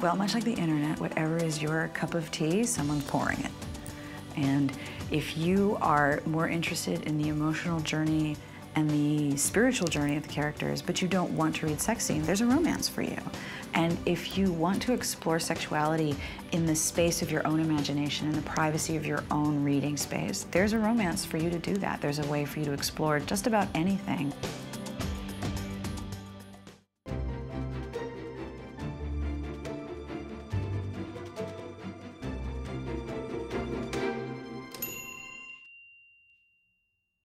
Well, much like the internet, whatever is your cup of tea, someone's pouring it. And if you are more interested in the emotional journey and the spiritual journey of the characters, but you don't want to read sex scene, there's a romance for you. And if you want to explore sexuality in the space of your own imagination, in the privacy of your own reading space, there's a romance for you to do that. There's a way for you to explore just about anything.